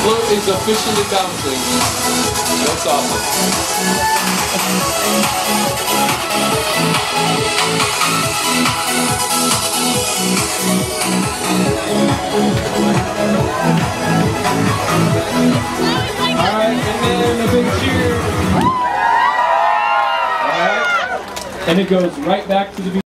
float is officially bouncing. That's awesome. Alright, and then a big cheer. Alright. And it goes right back to the beginning.